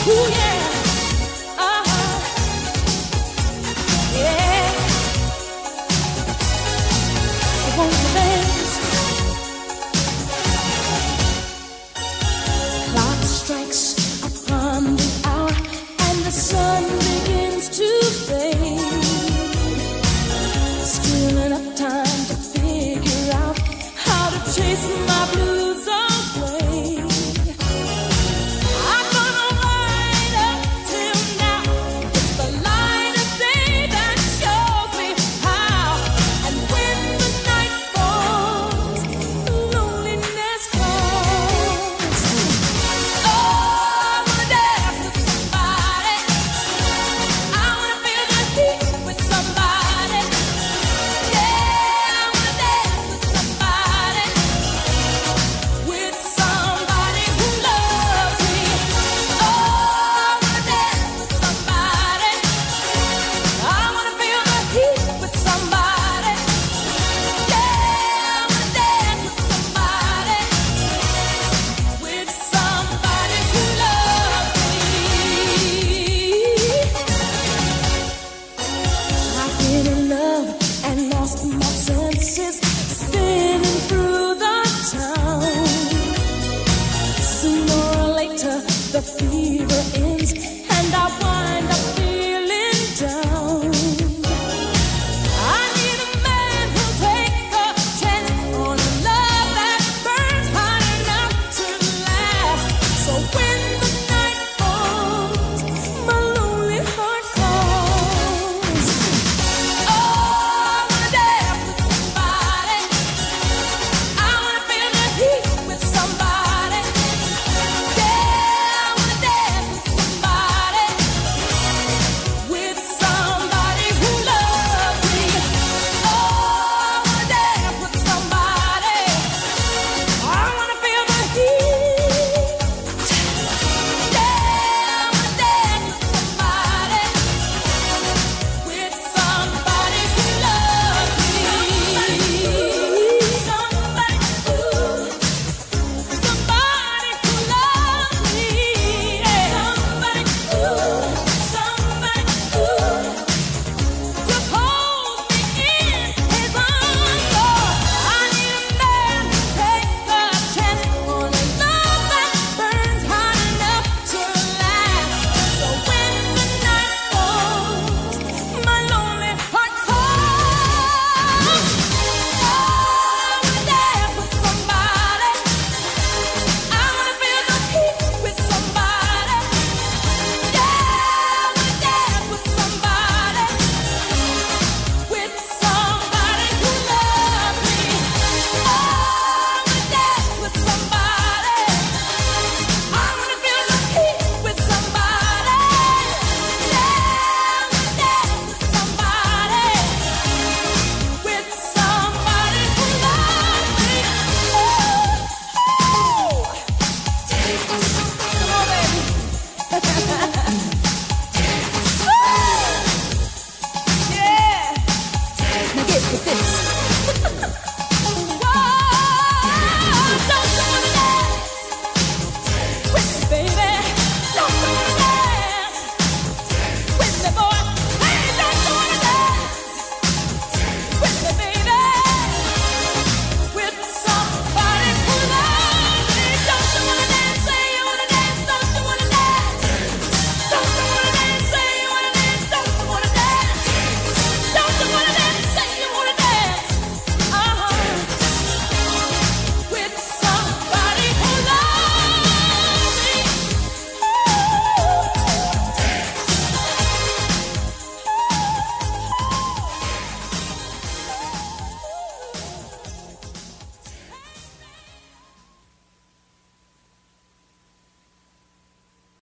Ooh, yeah. Uh-huh. Yeah. So won't you dance? Clock strikes upon the hour and the sun begins to fade. Still enough time to figure out how to chase my blues away. I'm gonna ride up till now. It's the light of day that shows me how. And when the night falls, loneliness calls. Oh, I wanna dance with somebody. I wanna feel the heat with somebody. Yeah, I wanna dance with somebody. With somebody who loves me. Oh, I wanna dance with somebody. I wanna feel the heat with somebody. Yeah, I wanna dance with somebody. With somebody who loves me. I've been in love and lost my senses, spinning through the town. Sooner or later, the fever ends, and I wind up